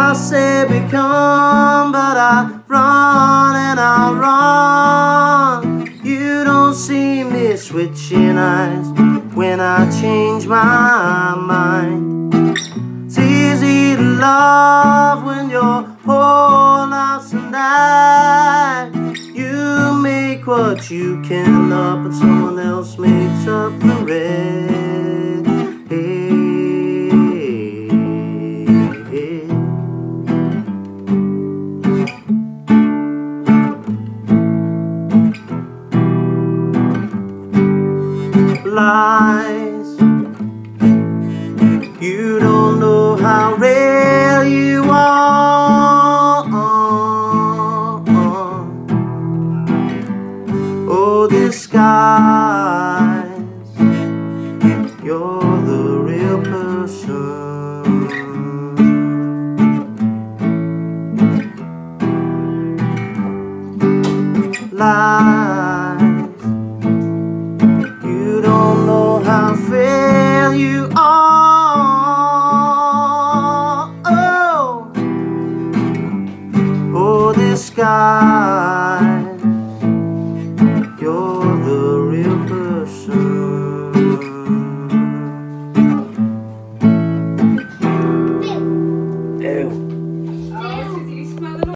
I say become, but I run and I run. You don't see me switching eyes when I change my mind. It's easy to love when you're whole nights tonight. You make what you can up, but someone else makes up the rest. Lies, you don't know how rare you are. Oh, disguise, you're the real person. Lies, you don't know how fair you are. Oh, oh, disguise, you're the real person.